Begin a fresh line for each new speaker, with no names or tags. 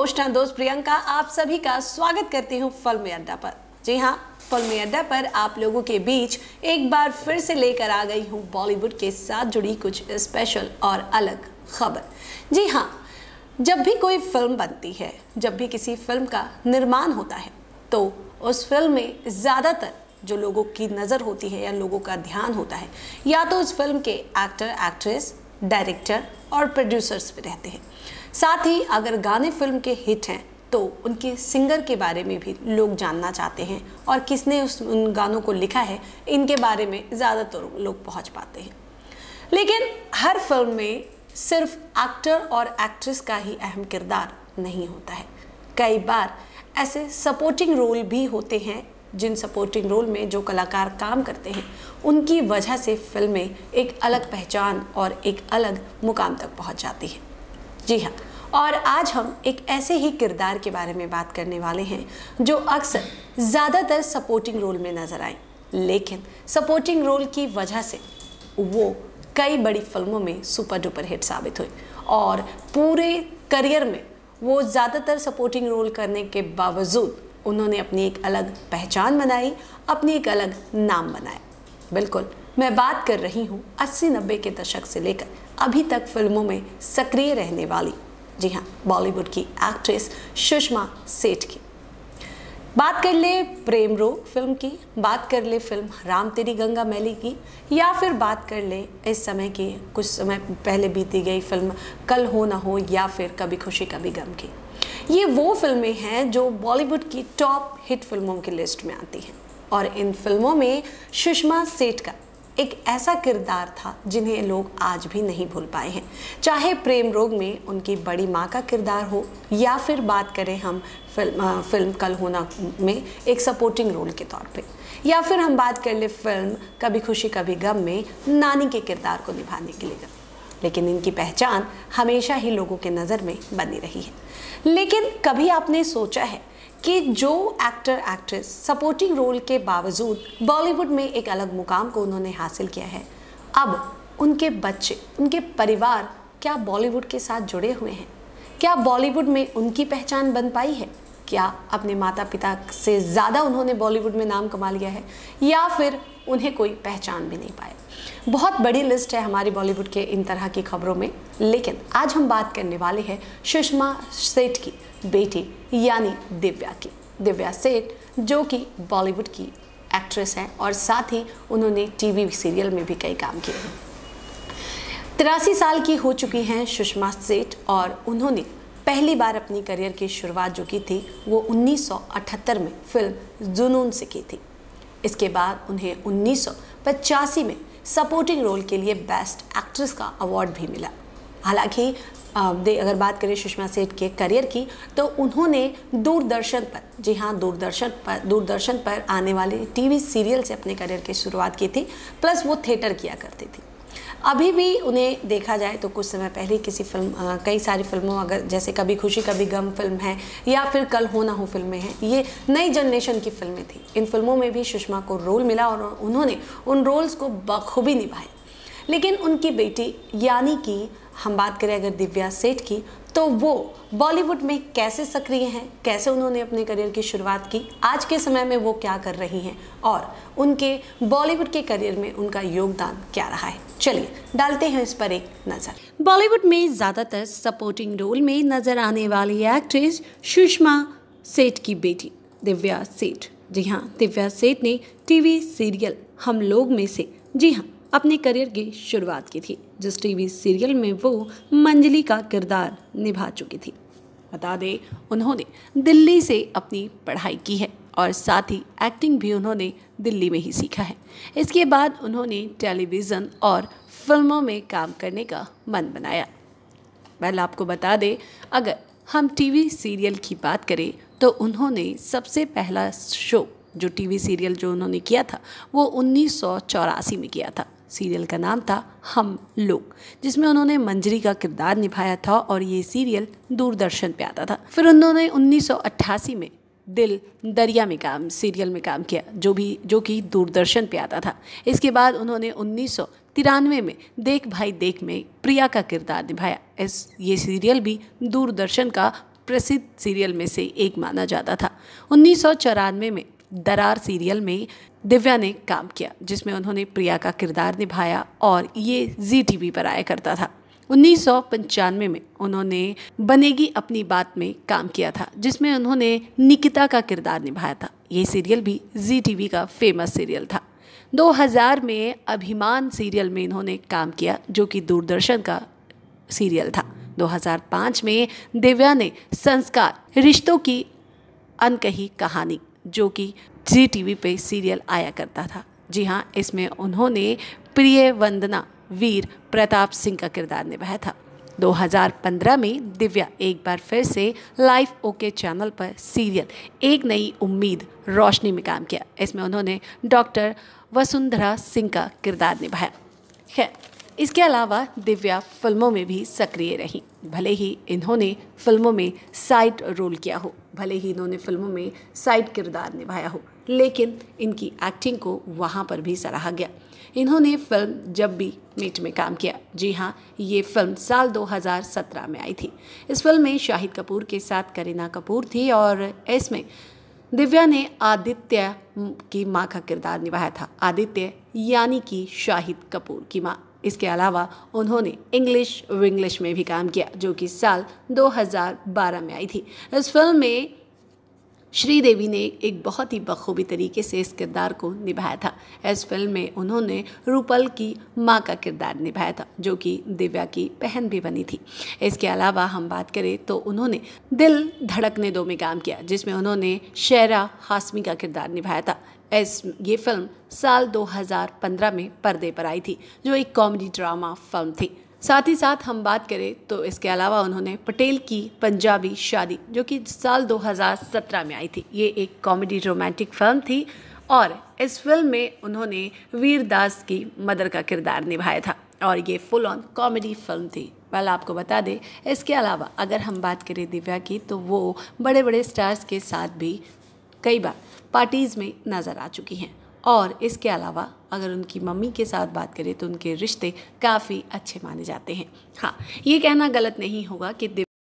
Host हैं दोस्त प्रियंका, आप सभी का स्वागत करती हूँ फिल्मी अड्डा पर। जी हाँ, फिल्मी अड्डा पर आप लोगों के बीच एक बार फिर से लेकर आ गई हूँ बॉलीवुड के साथ जुड़ी कुछ स्पेशल और अलग खबर। जी हाँ, जब भी कोई फिल्म बनती है, जब भी किसी फिल्म का निर्माण होता है, तो उस फिल्म में ज़्यादातर जो लोगों की नज़र होती है या लोगों का ध्यान होता है, या तो उस फिल्म के एक्टर, एक्ट्रेस, डायरेक्टर और प्रोड्यूसर्स भी रहते हैं। साथ ही अगर गाने फिल्म के हिट हैं तो उनके सिंगर के बारे में भी लोग जानना चाहते हैं और किसने उन गानों को लिखा है, इनके बारे में ज़्यादातर लोग पहुंच पाते हैं। लेकिन हर फिल्म में सिर्फ एक्टर और एक्ट्रेस का ही अहम किरदार नहीं होता है। कई बार ऐसे सपोर्टिंग रोल भी होते हैं, जिन सपोर्टिंग रोल में जो कलाकार काम करते हैं उनकी वजह से फिल्में एक अलग पहचान और एक अलग मुकाम तक पहुंच जाती है। जी हाँ, और आज हम एक ऐसे ही किरदार के बारे में बात करने वाले हैं जो अक्सर ज़्यादातर सपोर्टिंग रोल में नज़र आए, लेकिन सपोर्टिंग रोल की वजह से वो कई बड़ी फिल्मों में सुपर डुपर हिट साबित हुई और पूरे करियर में वो ज़्यादातर सपोर्टिंग रोल करने के बावजूद उन्होंने अपनी एक अलग पहचान बनाई, अपनी एक अलग नाम बनाया। बिल्कुल, मैं बात कर रही हूँ 80-90 के दशक से लेकर अभी तक फिल्मों में सक्रिय रहने वाली, जी हाँ, बॉलीवुड की एक्ट्रेस सुषमा सेठ की। बात कर ले प्रेम रोग फिल्म की, बात कर ले फिल्म राम तेरी गंगा मैली की, या फिर बात कर ले इस समय की, कुछ समय पहले बीती गई फिल्म कल हो ना हो, या फिर कभी खुशी कभी गम की। ये वो फिल्में हैं जो बॉलीवुड की टॉप हिट फिल्मों की लिस्ट में आती हैं और इन फिल्मों में सुषमा सेठ का एक ऐसा किरदार था जिन्हें लोग आज भी नहीं भूल पाए हैं। चाहे प्रेम रोग में उनकी बड़ी माँ का किरदार हो, या फिर बात करें हम फिल्म कल हो ना में एक सपोर्टिंग रोल के तौर पे, या फिर हम बात कर ले फिल्म कभी खुशी कभी गम में नानी के किरदार को निभाने के लिए। लेकिन इनकी पहचान हमेशा ही लोगों के नज़र में बनी रही है। लेकिन कभी आपने सोचा है कि जो एक्टर, एक्ट्रेस सपोर्टिंग रोल के बावजूद बॉलीवुड में एक अलग मुकाम को उन्होंने हासिल किया है, अब उनके बच्चे, उनके परिवार क्या बॉलीवुड के साथ जुड़े हुए हैं? क्या बॉलीवुड में उनकी पहचान बन पाई है? क्या अपने माता पिता से ज़्यादा उन्होंने बॉलीवुड में नाम कमा लिया है, या फिर उन्हें कोई पहचान भी नहीं पाया? बहुत बड़ी लिस्ट है हमारी बॉलीवुड के इन तरह की खबरों में, लेकिन आज हम बात करने वाले हैं सुषमा सेठ की बेटी यानी दिव्या की। दिव्या सेठ जो कि बॉलीवुड की एक्ट्रेस हैं और साथ ही उन्होंने टीवी सीरियल में भी कई काम किए हैं। 83 साल की हो चुकी हैं सुषमा सेठ और उन्होंने पहली बार अपनी करियर की शुरुआत जो की थी वो 1978 में फिल्म जुनून से की थी। इसके बाद उन्हें 1985 में सपोर्टिंग रोल के लिए बेस्ट एक्ट्रेस का अवार्ड भी मिला। हालांकि अगर बात करें सुषमा सेठ के करियर की, तो उन्होंने दूरदर्शन पर, जी हाँ, दूरदर्शन पर आने वाले टीवी सीरियल से अपने करियर की शुरुआत की थी, प्लस वो थिएटर किया करती थी। अभी भी उन्हें देखा जाए तो कुछ समय पहले कई सारी फिल्मों, अगर जैसे कभी खुशी कभी गम फिल्म है या फिर कल हो ना हो फिल्में हैं, ये नई जनरेशन की फिल्में थी। इन फिल्मों में भी सुषमा को रोल मिला और उन्होंने उन रोल्स को बखूबी निभाए। लेकिन उनकी बेटी यानी कि हम बात करें अगर दिव्या सेठ की, तो वो बॉलीवुड में कैसे सक्रिय हैं, कैसे उन्होंने अपने करियर की शुरुआत की, आज के समय में वो क्या कर रही हैं और उनके बॉलीवुड के करियर में उनका योगदान क्या रहा है, चलिए डालते हैं इस पर एक नज़र। बॉलीवुड में ज़्यादातर सपोर्टिंग रोल में नज़र आने वाली एक्ट्रेस सुषमा सेठ की बेटी दिव्या सेठ। जी हाँ, दिव्या सेठ ने टीवी सीरियल हम लोग में से, जी हाँ, अपने करियर की शुरुआत की थी, जिस टीवी सीरियल में वो मंजली का किरदार निभा चुकी थी। बता दें, उन्होंने दिल्ली से अपनी पढ़ाई की है और साथ ही एक्टिंग भी उन्होंने दिल्ली में ही सीखा है। इसके बाद उन्होंने टेलीविज़न और फिल्मों में काम करने का मन बनाया। पहले आपको बता दें, अगर हम टीवी सीरियल की बात करें तो उन्होंने सबसे पहला शो जो टीवी सीरियल जो उन्होंने किया था वो 1984 में किया था। सीरियल का नाम था हम लोग, जिसमें उन्होंने मंजरी का किरदार निभाया था और ये सीरियल दूरदर्शन पे आता था। फिर उन्होंने 1988 में दिल दरिया में सीरियल में काम किया, जो कि दूरदर्शन पे आता था। इसके बाद उन्होंने 1993 में देख भाई देख में प्रिया का किरदार निभाया। ये सीरियल भी दूरदर्शन का प्रसिद्ध सीरियल में से एक माना जाता था। 1994 में दरार सीरियल में दिव्या ने काम किया, जिसमें उन्होंने प्रिया का किरदार निभाया और ये ZTV पर आया करता था। 1995 में उन्होंने बनेगी अपनी बात में काम किया था, जिसमें उन्होंने निकिता का किरदार निभाया था। ये सीरियल भी ZTV का फेमस सीरियल था। 2000 में अभिमान सीरियल में इन्होंने काम किया, जो कि दूरदर्शन का सीरियल था। 2005 में दिव्या ने संस्कार रिश्तों की अनकही कहानी, जो कि ZTV पे सीरियल आया करता था। जी हाँ, इसमें उन्होंने प्रिय वंदना वीर प्रताप सिंह का किरदार निभाया था। 2015 में दिव्या एक बार फिर से लाइफ ओके चैनल पर सीरियल एक नई उम्मीद रोशनी में काम किया। इसमें उन्होंने डॉक्टर वसुंधरा सिंह का किरदार निभाया। खैर, इसके अलावा दिव्या फिल्मों में भी सक्रिय रहीं। भले ही इन्होंने फिल्मों में साइड रोल किया हो, भले ही इन्होंने फिल्मों में साइड किरदार निभाया हो, लेकिन इनकी एक्टिंग को वहाँ पर भी सराहा गया। इन्होंने फिल्म जब भी मीट में काम किया। जी हाँ, ये फिल्म साल 2017 में आई थी। इस फिल्म में शाहिद कपूर के साथ करीना कपूर थी और इसमें दिव्या ने आदित्य की माँ का किरदार निभाया था। आदित्य यानी कि शाहिद कपूर की माँ। इसके अलावा उन्होंने इंग्लिश विंग्लिश में भी काम किया, जो कि साल 2012 में आई थी। इस फिल्म में श्रीदेवी ने एक बहुत ही बखूबी तरीके से इस किरदार को निभाया था। इस फिल्म में उन्होंने रूपल की माँ का किरदार निभाया था, जो कि दिव्या की बहन भी बनी थी। इसके अलावा हम बात करें तो उन्होंने दिल धड़कने दो में काम किया, जिसमें उन्होंने शेरा हाशमी का किरदार निभाया था। ये फिल्म साल 2015 में पर्दे पर आई थी, जो एक कॉमेडी ड्रामा फिल्म थी। साथ ही साथ हम बात करें तो इसके अलावा उन्होंने पटेल की पंजाबी शादी, जो कि साल 2017 में आई थी, ये एक कॉमेडी रोमांटिक फिल्म थी और इस फिल्म में उन्होंने वीरदास की मदर का किरदार निभाया था और ये फुल ऑन कॉमेडी फिल्म थी। वेल, आपको बता दें, इसके अलावा अगर हम बात करें दिव्या की, तो वो बड़े बड़े स्टार्स के साथ भी कई बार पार्टीज़ में नज़र आ चुकी हैं और इसके अलावा अगर उनकी मम्मी के साथ बात करें तो उनके रिश्ते काफ़ी अच्छे माने जाते हैं। हाँ, ये कहना गलत नहीं होगा कि